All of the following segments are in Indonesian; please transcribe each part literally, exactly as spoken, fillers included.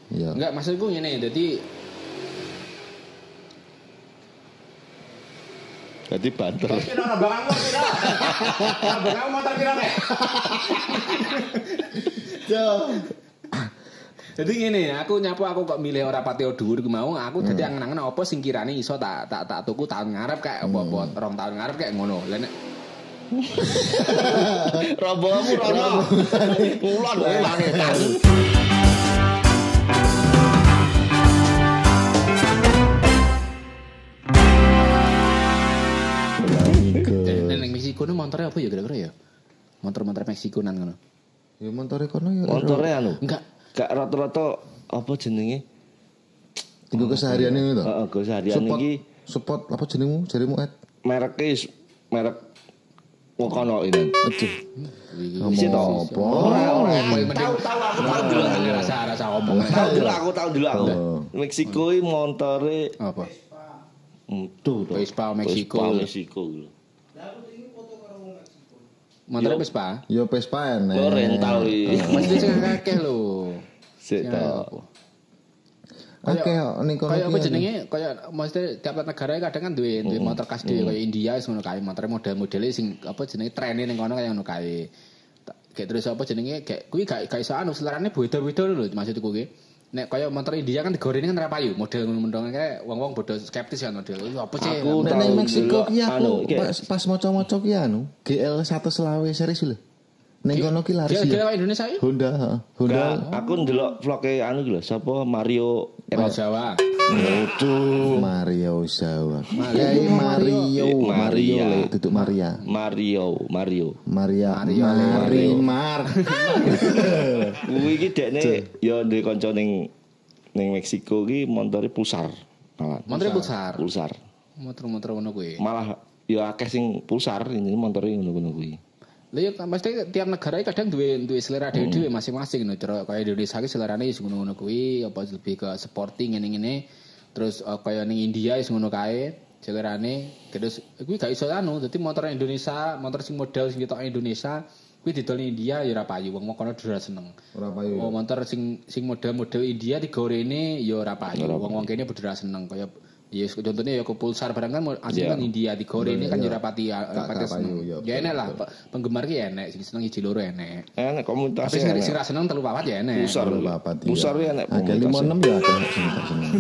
Iya. Enggak, maksudku ngene, dadi Dadi banter. Oke, ora banganmu pira? Ora banganmu motor pira nek? Yo. Jadi ngene, aku nyapu aku kok milih ora patio dhuwur ku mau, aku dadi Hmm. angen-angen apa sing kirane iso tak tak tak tuku tahun ngarep kayak apa-apa, rong tahun ngarep kayak ngono. Lah nek Robomu rono. Ulon ulane tas. ning Meksiko nu montore apa ya kira-kira ya? Motor-motor Meksikonan ngono. Ya montore kono ya. Motore anu. Enggak. Gak rata-rata apa jenenge? Tinggu keseharian ini to. Heeh, keseharian iki spot apa jenengmu? Jarimu Ed. merek is merek kono ini. Aduh. Isi to. Apa? Ora ora Tahu tahu aku tahu dulu. rasa-rasa ngomong. Tahu dulu aku tahu dulu aku. Meksiko iki montore Apa? tuh Vespa Meksiko. Vespa Meksiko. Motor Vespa. Yo Vespa enek. Yo rental iki. Mesti sing akeh lho. Sik to. Oke, ning kono Kayak apa jenenge? Kayak mesti tiap negara kadang kan duwe duwe motor khas dhewe kayak India wis ngono kae, motor model-modele sing apa jenenge trene ning kono kaya ngono kae. Kayak terus apa jenenge? Kayak kuwi gak gak iso anu selerane beda-beda lho maksudku kuwi. Nek kaya motor India kan digorene kan ora payu, model ngono-ngono kae wong-wong bodo skeptis kan model. Iki apa sih? Aku Nek ning Meksiko ki anu, aku pas, pas maca-maca ki anu G L seratus selawe series lho. Ning kono ki laris Dia ya. kira Indonesia iki? Honda, heeh. Honda. Enggak, aku ndelok vlog-e anu iki lho, sapa Mario Era Jawa. Waduh. Mario Jawa. Kiai Mario, Mario le duduk Maria. Mario, Mario. Maria, Mario, Marimar. Kuwi iki dekne ya ndek kanca ning ning Meksiko ki montore pulsar. Malah. Motor pulsar. Pulsar. Motor-motor ngono kuwi. Malah ya akeh sing pulsar ini montore ngono-ngono kuwi. Lah ya mesti tiap negara kadang duwe duwe selera dhewe-dhewe masing-masing ngono. Cara kaya Indonesia ki selerane wis ngono-ngono kuwi, apa lebih ke sporting ngene-ngene. Terus uh, kaya ning India wis ngono kae, selerane. Terus kuwi gak iso anu, dadi motor Indonesia, motor sing model sing ketok Indonesia kuwi didol ning India ya ora payu, wong kono ora seneng. Ora payu. Oh, motor sing sing model-model India digorene ya ora payu. Wong-wong kene padha seneng kaya ya contohnya ya ke pulsar barang kan asli kan India digorene kan ya rapati rapati seneng. Ya enek lah penggemar ki enek sing seneng siji loro enek. Enek komunitas. Tapi sing sing ra seneng telu papat ya enek. Pulsar papat. Pulsar ya enek. Agak lima enam ya ada sing tak seneng.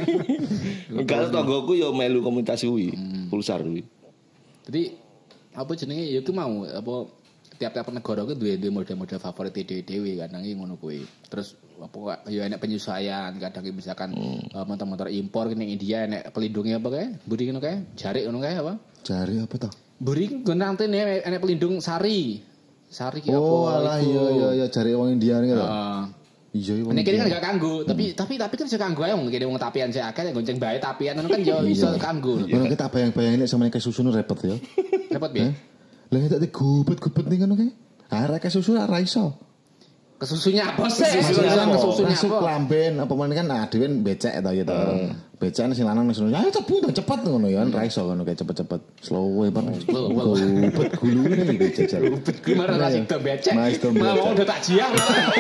Enggak tanggoku ya melu komunitas kuwi. Pulsar kuwi. Jadi apa jenenge ya ku mau apa tiap-tiap negara ku duwe duwe model-model favorit dhewe-dhewe kadang iki ngono kuwi. Terus apa ya enek penyesuaian kadang misalkan hmm. uh, motor-motor impor ning India enek pelindungnya apa kae? Buri ngono kae? Jari ngono kae apa? Jari apa toh? Buri gonantene enek pelindung sari. Sari ki apa? Oh, alah iya iya iya jari wong India niku lho. Heeh. Iya iya. Nek kene kan gak kanggo, tapi tapi tapi kan iso kanggo ae wong kene wong tapian sik akeh gonceng bae tapian kan yo iso kanggo. Ngono kita bayang-bayangin nek sampeyan kesusun repot ya. Repot piye? Lah tak digubet-gubet ning ngono kae. Arek kesusu ora iso. Kesusunya apa sih? Kesusunya Kesusunya masuk apa? kelamben apa men kan nah dhewe becek ta gitu. Becek sing lanang sing ya cepet cepet ngono ya ra iso ngono kayak cepet-cepet slow banget. Gubet gulune iki becek. Gubet gimana lah sing becek. Mas to Mau udah tak jiang.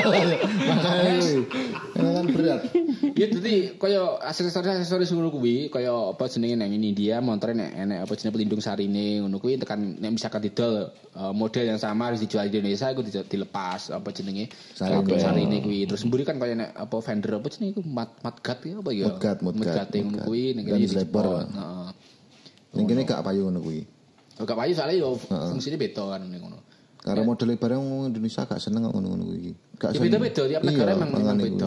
Makanya ini kan berat. Ya dadi kaya aksesoris-aksesoris ngono kuwi kaya apa jenenge nang India montore nek enek apa jenenge pelindung sarine ngono kuwi tekan nek misalkan didol model yang sama harus dijual di Indonesia iku dilepas apa jenenge sarine sarine kuwi terus mburi kan kaya nek apa vendor apa jenenge iku mat matgat ya apa ya matgat matgat ngono kuwi ning kene lebar heeh ning kene gak payu ngono kuwi gak payu soalnya yo fungsine beda kan ning ngono karo model bareng wong Indonesia gak seneng ngono-ngono kuwi gak beda-beda tiap negara memang beda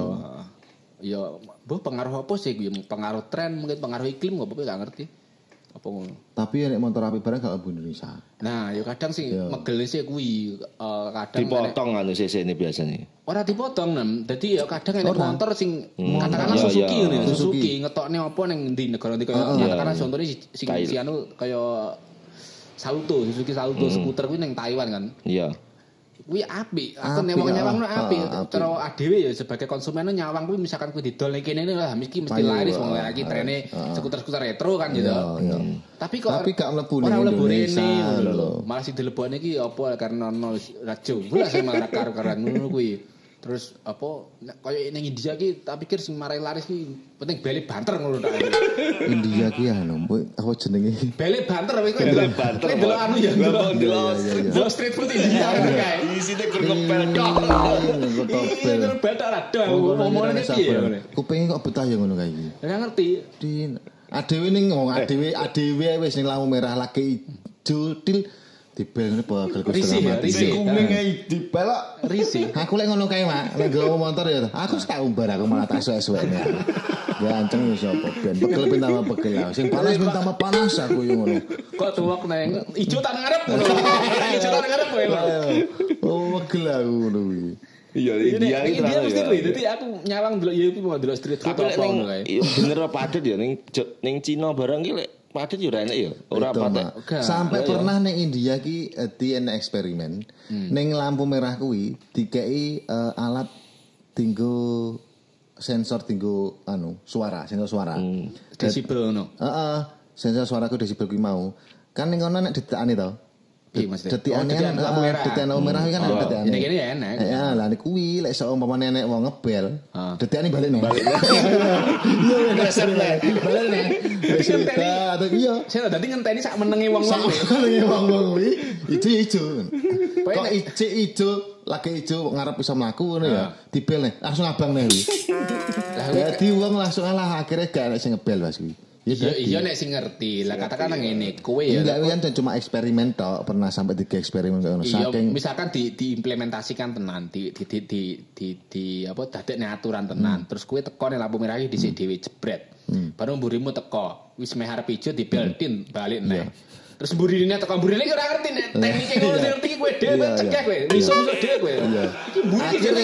ya mbah pengaruh apa sih kuwi pengaruh tren mungkin pengaruh iklim kok gak ngerti apa ngono. Tapi nek motor api barang gak mlebu Indonesia. Nah, ya kadang sih megel sih kuwi uh, kadang dipotong anu C C ini biasanya. Ora dipotong nem. Dadi ya kadang enek motor sing hmm. katakanlah Suzuki ngene, ya, ya. Suzuki, Suzuki ngetokne apa ning ndi negara ndi kaya katakanlah ya. Contohnya sing si anu kaya Sauto, Suzuki Sauto hmm. skuter kuwi ning Taiwan kan. Iya. Kuwi apik. Aku nek wong nyawang no apik. Cara adewe ya sebagai konsumen nyawang kuwi misalkan kuwi didol ning kene lah mesti mesti laris wong lagi trene skuter-skuter retro kan gitu. Tapi kok tapi gak mlebu ning Indonesia lho. Malah sing dilebokne iki apa karena ono rajo. Bola sing malah karo-karan ngono kuwi. Terus apa kaya ning India ki tak pikir sing marai laris ki penting beli banter ngono tak. India ki anu apa jenenge? Beli banter kowe delok banter. Kowe delok anu ya delok street food India kae. Isine gur ngepel tok. Ngepel. Gur betok ra tok ngomongane piye ngene. Kupinge kok betah ya ngono kae iki. Ora ngerti. Din adewe ning wong adewe adewe wis ning lampu merah lagi ijo til dibel ngene pegel Gusti Rahmat. Risi kuning ae dibelok. Risi. Aku lek ngono kae, Mak. Lek nggawa motor ya. Aku tak umbar aku malah tak suwe-suwene. Ganceng wis apa ben pegel ben tambah pegel. Sing panas ben tambah panas aku yo ngono. Kok tuwek nang ijo tak ngarep. Ijo tak ngarep kowe. Oh, pegel aku ngono kuwi. Iya, India iki India mesti kuwi. Dadi aku nyawang delok ya iki mau delok street food apa ngono kae. Bener apa padet ya ning ning Cina barang ki lek padet yo ora enak ya. Ora padet. Sampai pernah ning India ki di eksperimen ning lampu merah kuwi dikei alat tinggo sensor tinggo anu suara, sensor suara. Desibel ngono. Heeh, sensor suaraku desibel kuwi mau. Kan ning ngono nek ditekani to. Detikane lampu merah. Detikane lampu merah kan ada detikane. Ini kene ya enak. Ya, lah niku kuwi lek seumpamane nek wong ngebel, detikane balik nek. Iya, nek sampe balik nek. Wis atau iya. Saya dadi ngenteni sak menenge wong-wong. Menenge wong-wong kuwi ijo-ijo. Kok ijo-ijo lagi ijo ngarep bisa mlaku ngono ya. Dibel nek langsung abang nek kuwi. Lah dadi wong langsung alah akhirnya gak nek sing ngebel Mas kuwi. Iya, iya nek sing ngerti. Lah katakanlah ngene, kowe ya. Enggak kan cuma eksperimen tok, pernah sampai tiga eksperimen ngono. Saking misalkan di diimplementasikan tenan, di di di di, di, di apa dadekne aturan tenan. Hmm. Terus kowe teko ning lampu merah iki dhisik hmm. dhewe jebret. Hmm. Baru mburimu teko, wis meh arep ijo dibeltin balik neh. Terus mburine teko mburine iki ora ngerti nek teknike ngono ngerti kowe dhewe cekek kowe. Iso-iso dhewe kowe. Akhire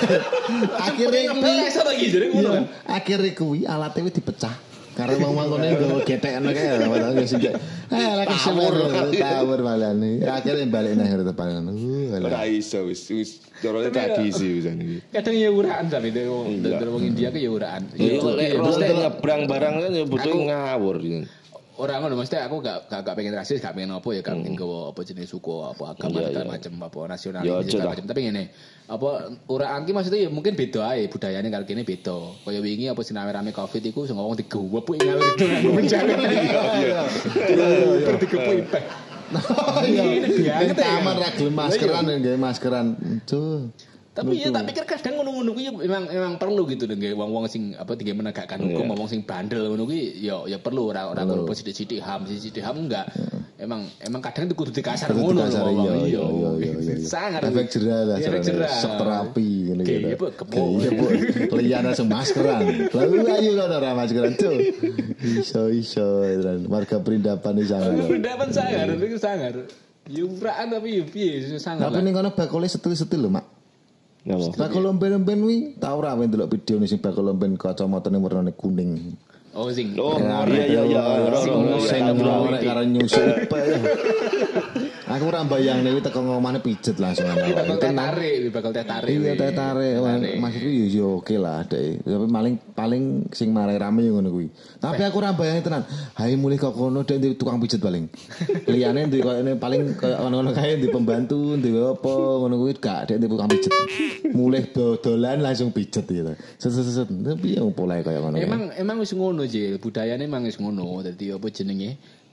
akhire kuwi iso to iki jare ngono kan. Akhire kuwi alate wis dipecah. Karena wong-wong ngene nggo getekno kae ora wis sing. Eh lagi semur tawur malane. Akhire balik nang depan. Ora iso wis wis corone tradisi wis iki. Kadang ya uraan tapi wong India ku ya uraan. Ya mesti nyebrang barang kan ya butuh ngawur. Orang ngono mesti aku gak gak, gak pengen rasis, gak pengen apa ya, gak pengen gowo apa jenis suku, apa agama segala macam, apa nasionalis segala macam. Tapi ngene, apa uraan ki maksudnya ya mungkin beda ae budayane karo kene beda. Kaya wingi apa siname rame Covid iku sing ngomong digewep ngawur itu nganggo menjaga. Iya. Digewep impek. Iya, ini taman ra gelem maskeran nggih maskeran. Tuh. Tapi ya tak pikir kadang ngono-ngono kuwi memang memang perlu gitu nggih wong-wong sing apa digawe menegakkan hukum, wong sing bandel ngono kuwi ya ya perlu ora ora perlu sithik-sithik ham, sithik-sithik ham enggak. Emang emang kadang itu kudu dikasar ngono lho. Iya iya. Sangat efek jerah lah. Efek jerah. Sok terapi ngene gitu. Iya, Bu. Liyane sing maskeran. Lalu ayo ora maskeran tuh. Iso iso warga perindapan iki sangar. Perindapan sangar, iki sangar. Yuraan tapi piye sangar. Tapi ning kono bakule setil-setil lho, Mak. Bakal lomben-lomben wi tau ora kowe ndelok video sing bakal lomben kacamatane warnane kuning. Oh sing. Oh iya iya iya. Sing ngorek karo nyusuk. Aku ora mbayangne iki teko ngomane pijet langsung ana. Bakal tarik, bakal tarik. Iya tarik. Maksudku yo yo oke lah dek. Tapi paling paling sing marai rame ngono kuwi. Tapi aku ora mbayangne tenan. Hai mulih kok kono dek tukang pijet paling. Liyane ndek koyo paling koyo ngono kae di pembantu, ndek apa ngono kuwi gak dek tukang pijet. Mulih dodolan langsung pijet gitu. Set-set tapi yo pola koyo ngono. Emang emang wis ngono je, budayane emang wis ngono. Dadi apa jenenge?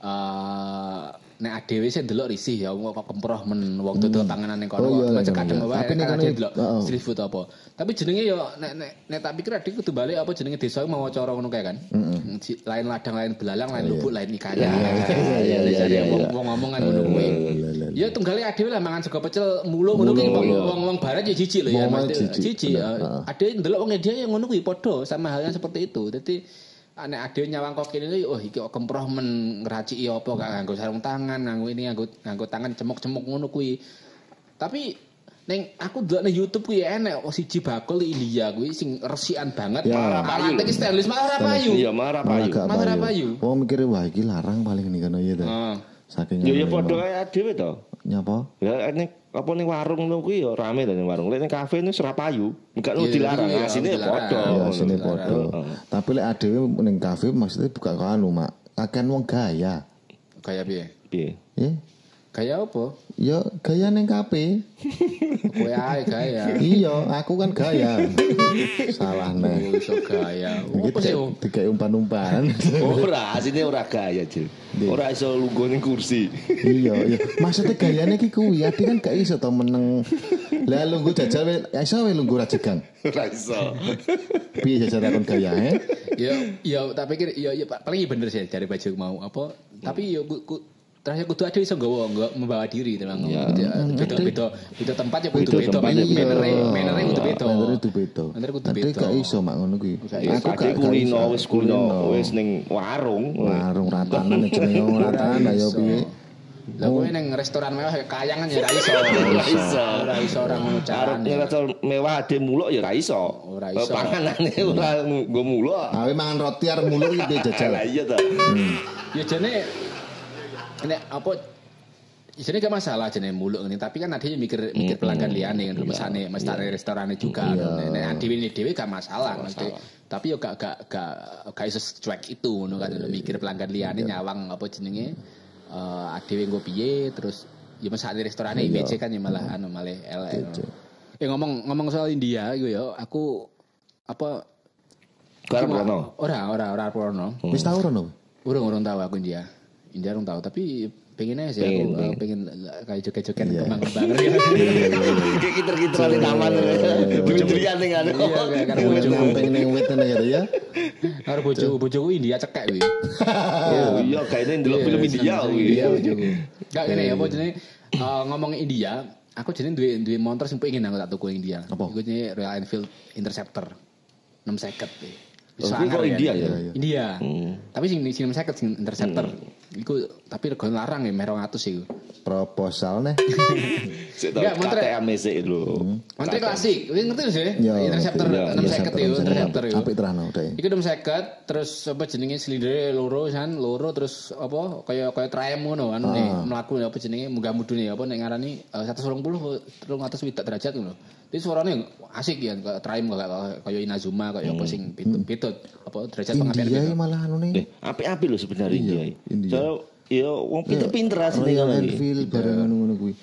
Eh nek dhewe sing ndelok risih ya wong kok kemproh men wong dodol panganan ning kono macam kadang wae tapi nek ndelok street food apa tapi jenenge ya nek nek nek tak pikir adik kudu balik apa jenenge desa mau cara ngono kae kan lain ladang lain belalang lain lubuk lain ikanya ya ya wong wong ngomongan ngono kuwi ya tunggale adewe lah mangan sego pecel mulu ngono kuwi wong-wong barat ya jijik lho ya jijik adewe ndelok wong dia yang ngono kuwi padha sama halnya seperti itu dadi anek ade nyawang kok kene oh iki kok kemproh men ngraciki apa gak nganggo sarung tangan nganggo ini nganggo nganggo tangan cemuk-cemuk ngono kuwi tapi ning aku ndelok nang YouTube kuwi enek siji bakul India kuwi sing resikan banget marah iki stainless marah payu iya marah payu marah payu wong mikir wah iki larang paling ning kono ya to saking ya ya padha kaya dhewe to nyapa ya nek apa ning warung ngono kuwi ya rame to ning warung. Lek ning kafe ini serapayu, enggak nu dilarang, asine padha. Asine padha. Tapi lek adewe ning kafe maksudnya buka anu, Mak. Akan wong gaya. Gaya piye? Piye? Eh? Gaya apa? Ya gaya ning K P. Kowe ae gaya. Iya, aku kan gaya. Salah nih. Oh, iso gaya. Apa sih? Digawe umpan-umpan. Ora, asine ora gaya, Jil. Ora iso lungguh ning kursi. Iya, iya. Maksudnya gayane ki kuwi, ati kan gak iso to meneng. Lah lungguh jajal we, iso we lungguh ra jegang. Ora iso. Piye jajal akon gaya eh? Ya, ya tak pikir ya ya paling bener sih dari baju mau apa. Tapi ya terakhir kudu ada iso nggawa enggak membawa diri memang. Beda-beda beda tempat ya kudu beda. Menere menere kudu beda. Menere kudu beda. Menere kudu Tapi beda. gak iso mak ngono kuwi. Aku gak kulino wis kulino wis ning warung. Warung ratanan jenenge ratanan ya piye. Lah kowe ning restoran mewah kayangan ya ra iso. Ora iso. Ora iso ora ngono carane. Ning restoran mewah ade muluk ya ora iso. Ora iso. Panganane ora nggo muluk. Awe mangan roti arep muluk iki jajal. Lah iya to. Ya jane nek apa Jadi gak masalah jenis muluk ini, tapi kan ada yang mikir mikir pelanggan liane kan, mesane mestane restorannya juga. Nek dewi ini dewi gak masalah, mesti. Tapi yo gak gak gak gak iso cuek itu, ngono kan, mikir pelanggan liane nyawang apa jenenge, adewe nggo piye, terus ya mesane restorannya I B C kan ya malah anu malah elek. Eh ngomong ngomong soal India, iku yo aku apa? Karep rono. Ora ora ora rono. Wis tau rono? Urung urung tahu aku India. India urung tahu, tapi pengen aja sih aku uh, pengen kayak joget-joget kembang-kembang ya. Kayak kiter-kiter di taman. Durian ning anu. Iya karo bojo pengen ning wit ngene ya. Karo bojo bojoku India cekek kuwi. Oh iya kayaknya ndelok film India kuwi. Iya bojoku. Enggak ngene ya apa jenenge ngomong India, aku jenenge duwe duwe motor sing pengen aku tak tuku India. Iku jenenge Royal Enfield Interceptor enam puluh kuwi. Bisa kok India ya. India. Tapi sing sing enam puluh sing Interceptor. Iku tapi regane larang ya meh dua ratus iku. Proposal nih. Enggak montre K T M sik lho. Montre klasik. Kowe ngerti sih? Interceptor enam puluh itu Interceptor iku. Apik terano deh. Iku enam puluh terus apa jenenge silindere loro san, loro terus apa kaya kaya Triumph ngono anu nih mlaku apa jenenge munggah mudune apa nek ngarani seratus dua puluh terus atas widak derajat ngono. Jadi suaranya asik ya kayak Triumph kaya Inazuma kaya apa sing pitut apa derajat pengambilan India ya malah anu nih. Apik-apik lho sebenarnya India. Ya wong pinter-pinter asline kan iki. Enfield bareng ngono-ngono kuwi.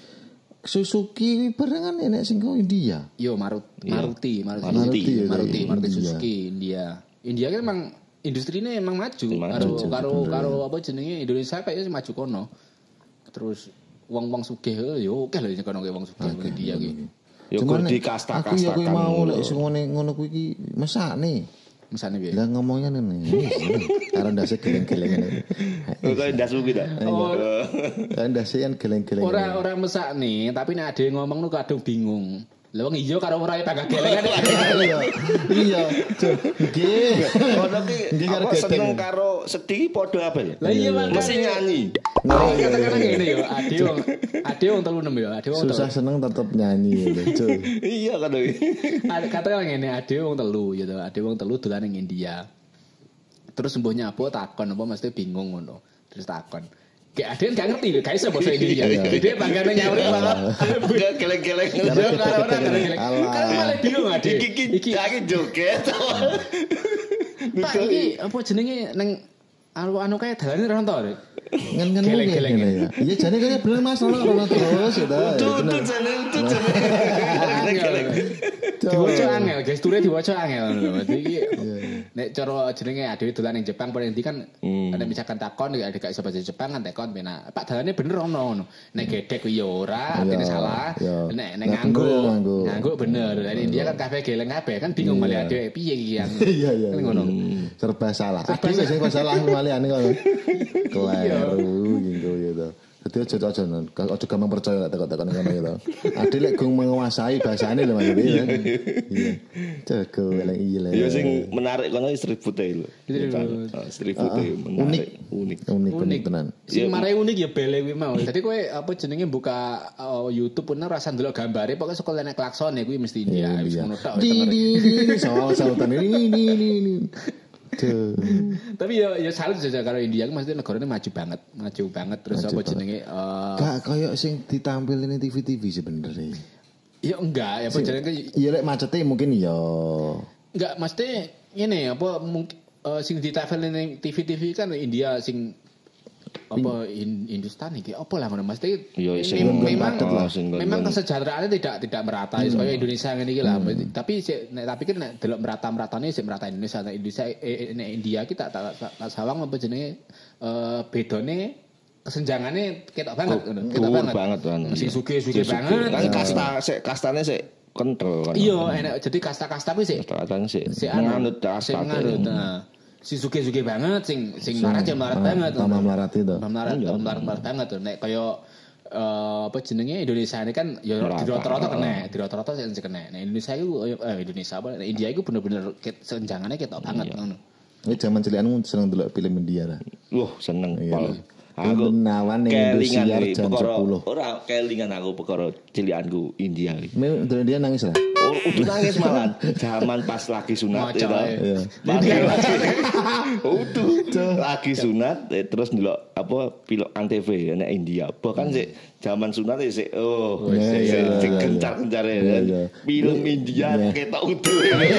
Suzuki barengan enek sing kok India. Yo Maruti, Maruti, Maruti, Maruti, Maruti, Maruti Suzuki India. India kan emang industrinya emang maju. Karo karo karo apa jenenge Indonesia kayaknya maju kono. Terus wong-wong sugih yo oke lho kono wong sugih India ki. Yo kok di kasta-kasta kan. Aku yo mau lek sing ngono kuwi iki mesakne. Mesane piye? Lah ngomongnya ngene. Karo ndase geleng-geleng ngene. Kok ndas kuwi ta? Kan ndase kan geleng-geleng. Ora ora mesakne, tapi nek ade ngomong nu kadung bingung. Lah wong iya karo ora tangga gelengan. Iya. Iya. Nggih. Ono ki apa seneng karo sedih padha apel. Lah iya mesti nyanyi. Nah, kata-kata ngene yo, ade wong ade wong telu enam yo, ade wong susah seneng tetep nyanyi gitu. Iya kan. Kata ngene, ade wong telu gitu, ade wong telu dolan ning India. Terus sembuhnya apa takon apa mesti bingung ngono. Terus takon. Kayak ada yang gak ngerti, gak bisa bahasa Indonesia. Dia banggaannya nyawri malah. Geleng-geleng. Kan malah bingung ada. Iki lagi joget. Pak iki apa jenenge neng anu kayak dalane ora to. Ngen-ngen geleng-geleng ya. Iya jane kaya bener Mas ono terus ya ta. Tutu jane tutu jane. Geleng-geleng. Diwaca angel, gesture diwaca angel. Berarti iki nek cara jenenge adewe dolan ning Jepang paling ndi kan nek misalkan takon ada gak iso bahasa Jepang kan takon pena. Pak dalane bener ono ngono. Nek gedek kuwi ya ora, artine salah. Nek nek nganggo, nganggo bener. Dari India kan kabeh geleng kabeh kan bingung malah adewe piye iki yang. Iya iya. Ngono. Serba salah. Adewe sing salah malihane kok. Kleru gitu gitu. Dadi aja aja aja gampang percaya lek tekok-tekok ngono gitu. Ade lek gung menguasai bahasane lho Mas. Iya. Jago lek iya. Ya sing menarik kono street food e lho. Street food e menarik, unik. Unik unik tenan. Sing mare unik ya bele kuwi mau. Dadi kowe apa jenenge buka YouTube pun rasa ndelok gambare pokoke saka nek klaksone kuwi mesti India wis ngono tok. Di di di soal sautan ini ini ini. Tapi ya ya salut saja karo India maksudnya negaranya maju banget, maju banget terus maju apa jenenge uh, gak kayak sing ditampilin di T V-T V sebenarnya. Ya enggak, ya apa jenenge iya lek macete mungkin ya. Enggak, mesti ngene apa mungkin uh, sing ditampilin di T V-T V kan India sing apa Hindustan iki apa lah ngono Mas. Yo memang memang kesejahteraannya tidak tidak merata kaya Indonesia ngene iki lah. Tapi nek tak pikir nek delok merata-meratane sik merata Indonesia nek Indonesia nek India kita tak tak sawang apa jenenge bedone kesenjangannya ketok banget ngono. Ketok banget. banget kan. Sing sugih-sugih banget. Kan kasta sik kastane sik kental kan. Iya, enak jadi kasta-kasta kuwi sik. Kasta-kasta sik. Sik menganut kasta. Sik menganut. Si sugih-sugih banget sing sing melarat ya melarat banget. Tambah melarat itu. Melarat melarat banget tuh. Nek kaya apa jenenge Indonesia ini kan ya di rata-rata kena, di rata-rata sing kena. Nek Indonesia iku eh Indonesia apa? Nek India iku bener-bener senjangane ketok banget ngono. Ini zaman cilianmu seneng delok film India ta. Wah, seneng pol. Aku menawan ning Indonesia jam sepuluh. Ora kelingan aku perkara cilianku India iki. Me dia nangis lah. Oh, udah nangis malah. Zaman pas lagi sunat itu. Iya. Udah lagi sunat terus ndelok apa film Antv nek India. Bahkan sik zaman sunat sik oh sik gencar-gencare ya. Film India ketok utuh.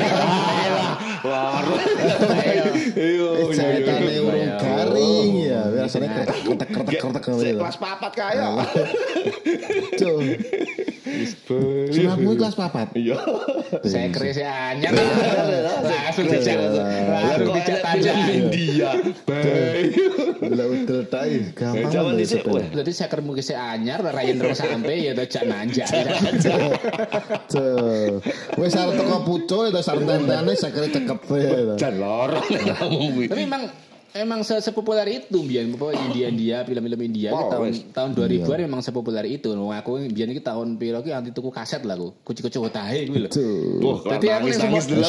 Wah. Ayo. Cetane urung garing ya. Biasane kretek-kretek gitu. Kelas papat kaya. Cuk. Sunatmu kelas papat. Iya. Saya kira saya anyar. Langsung dijak. Langsung dijak tanya India. Baik. Lah udah tai gampang. Jaman dhisik weh. Berarti saya kira mungkin saya anyar rayen terus sampai ya dijak nanjak. Cuk. Wis arep teko pucuk ya sareng tentene saya kira cekep ya. Jan loro ngomong kuwi. Tapi memang emang sepopuler itu biyen apa India-India film-film India oh, tahun wes. tahun dua ribuan iya. Memang sepopuler itu. Wong aku biyen iki tahun piro ki anti tuku kaset lah aku. Kuci-kuci tahe kuwi lho. Wah, dadi aku nangis dulu.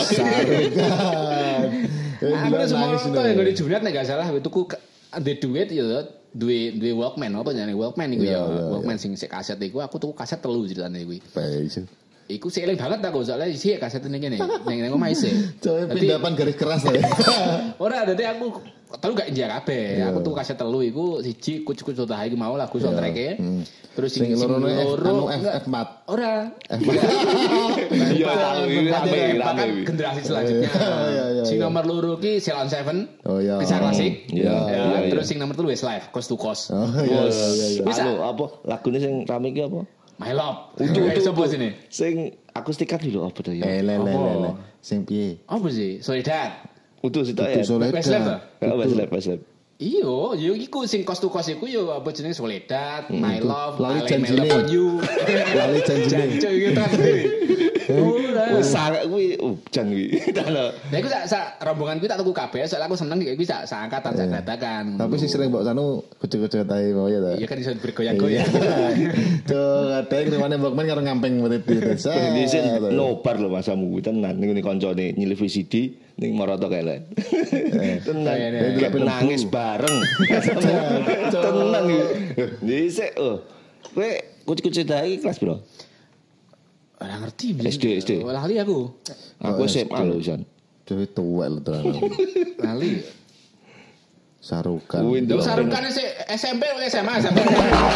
Aku semua nonton yang gak dijulat nek gak salah tuku ndek duit ya duwe duwe Walkman apa jenenge Walkman iku ya. Walkman sing sik kaset iku aku tuku kaset telu ceritane kuwi. Baik. Iku sih eling banget aku soalnya isi kaset ini gini neng neng omah isi. Coba pindahan garis keras ya. Ora, dadi aku telu gak injak kabeh. Aku tuh kaset telu iku siji kucu-kucu tahe iki mau lagu soundtrack-e. Terus sing loro anu F empat. Ora. Iya, rame rame. Generasi selanjutnya. Sing nomor loro ki Ceylon Seven. Oh iya. Kisah klasik. Iya. Terus sing nomor telu Westlife, Coast to Coast. Oh iya iya. Bisa apa lagune sing rame ki apa? My Love. Udah coba sini. Sing akustikan dulu apa tuh ya? Eh le le le. Sing piye? Apa sih? Soledad. Utuh sih ya. Westlife. Westlife, Westlife. Iyo, yo iku sing cost to cost iku yo apa jenenge Soledad, My Love, Lali janjine. Lali janjine. Janji iki ta. Wis sangat kuwi ujan kuwi. Lah iku sak sak rombongan kuwi tak tuku kabeh, soalnya aku seneng iki sak sak angkatan sak dadakan. Tapi sing sering mbok sanu kucu-kucu tae mau ya ta. Iya kan iso bergoyang-goyang. Tuh, kadang ngene Walkman karo ngamping mati desa. Dhisik nobar lho masamu kuwi tenan ning koncone nyilih V C D ning Maroto kele. Tenan. Nangis bareng. Tenan iki. Dhisik oh. Kowe kucu-kucu tae kelas piro? Ora ngerti S D S D. Lali aku. Aku S M A lho, Jan. Dewe tuwek lho tenan. Lali. Sarukan. Lho sarukan S M P atau S M A sampe.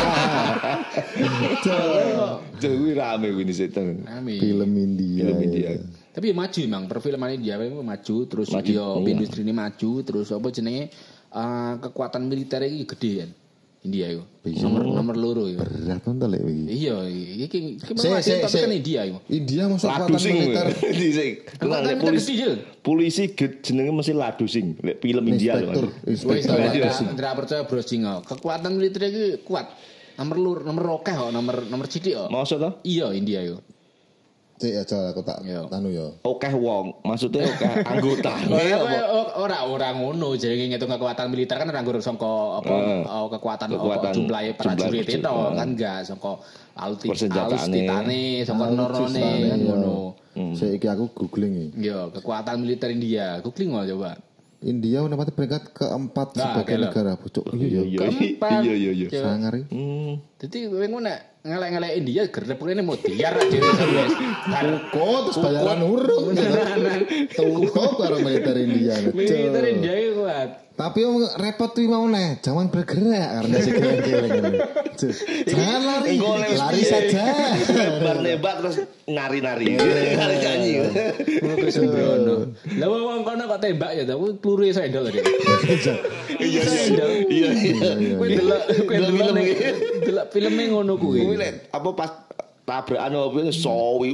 Dewe rame kuwi sik teng. Film India. Film India. Tapi maju emang perfilman India memang maju terus yo industri ini maju terus apa jenenge kekuatan militer iki gede kan. India itu nomor nomor loro itu berat kan lek iki iya iki iki masih kan India itu India masuk kekuatan militer kekuatan polisi polisi jenenge mesti ladusing lek film India lho tidak percaya browsing kekuatan militer iki kuat nomor lur nomor akeh kok nomor nomor sithik kok maksud to iya India itu cek aja aku tak anu ya. Okeh wong, maksudnya okeh anggota. Ora ora ngono, jenenge ngitung kekuatan militer kan ora nggur sangka apa kekuatan jumlahe prajurit itu kan enggak sangka alutsistane, sangka norone kan ngono. Saiki aku googling iki. Yo, kekuatan militer India. Googling wae coba. India menempati peringkat keempat sebagai negara pucuk. Iya iya iya iya. Sangar iki. Dadi kowe nek ngelek-ngelek India gerep kene mau diar dhewe wis. Kok terus bayaran urung. Tuku karo militer India. Militer India kuat. Tapi yang repot tuh mau nih, jangan bergerak karena si geleng-geleng. Jangan lari, lari saja. Bar nembak terus nari-nari, nari-nyanyi. Ngono sembrono. Lah wong kono kok tembak ya, tapi peluru sendal tadi. Iya iya iya. Kowe delok kowe delok delok filme ngono kuwi. Kuwi lek apa pas tabrakan opo sowi.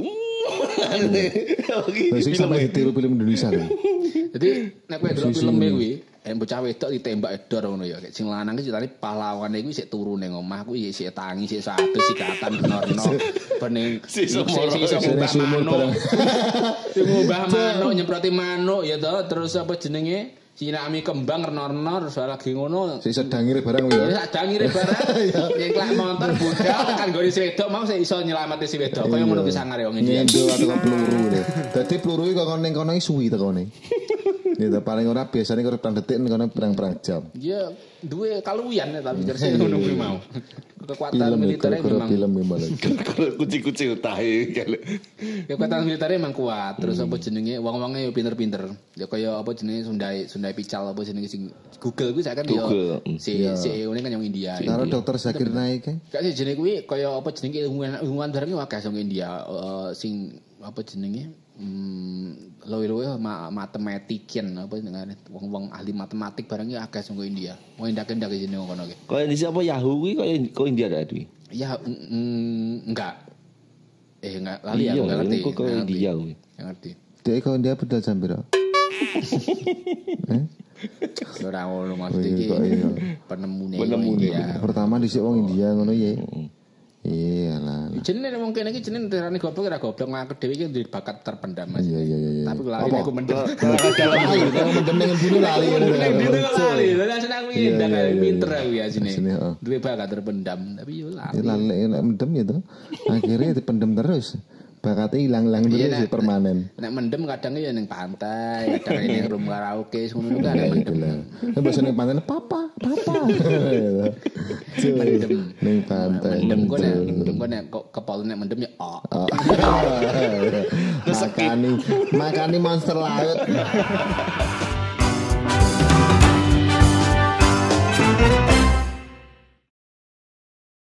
Wis sampe ditiru film Indonesia lho. Jadi nek kowe delok filme kuwi eh bocah wedok ditembak edor ngono ya. Sing lanang iki ceritane pahlawane iku sik turu ning omah kuwi sik tangi sik satu sikatan benorno. Bening sik iso ngubah manuk. Sing ngubah manuk nyemproti manuk ya to. Terus apa jenenge? Sinami kembang renorno terus lagi ngono. Sik sedangire barang kuwi ya. Ya sedangire barang. Nek lak motor budal kan gone si wedok mau sik iso nyelamati si wedok. Kaya ngono ki sangare wong iki. Nyendo atau peluru deh. Dadi peluru iki kok ning kono suwi tekone. Ya paling ora biasanya kalau perang detik kono perang-perang jam. Ya duwe kaluwian tapi jersey ngono kuwi mau. Kekuatan militernya memang film memang. Kuci-kuci utahe. Kekuatan militernya memang kuat. Terus apa jenenge wong-wonge yo pinter-pinter. Ya kaya apa jenenge Sundai Sundai Pical apa jenenge sing Google kuwi sak kan yo si si ngene kan yang India. Karo dokter Zakir Naik kan. Kak sing jenenge kuwi kaya apa jenenge ilmuwan barang akeh sing India sing apa jenenge hmm loe-loe matematikian apa jenenge wong-wong ahli matematik barangnya akeh sing India. Mau ndak-ndak jenenge ngono ki. Kaya di siapa Yahoo kuwi kaya kok India ada kuwi. Ya mm, enggak. Eh enggak lali aku enggak ngerti. Kok India kuwi. Enggak ngerti. Dek kok India pedal jam piro? Eh? Ora ngono maksud iki. Penemune India. Pertama dhisik wong India ngono ya. Iya lah. Jenenge wong kene iki jenenge terane goblok ora goblok ngakak dhewe iki duwe bakat terpendam Mas. Iya iya iya. Tapi lali aku mendem. Lali, kalau mendem ning dulu lali. Ning dulu lali. Lah seneng aku indah kae pinter aku ya sini. Duwe bakat terpendam tapi yo lali. Lali nek mendem ya to. Akhirnya dipendem terus. Bakatnya hilang-hilang terus ya permanen. Nek mendem kadang ya ning pantai, kadang ning rumah karaoke ngono kan mendem. Nek basa ning pantai papa, papa. Mendem ning pantai. Mendem kok nek mendem kok nek kepol nek mendem ya oh. Makani makani monster laut.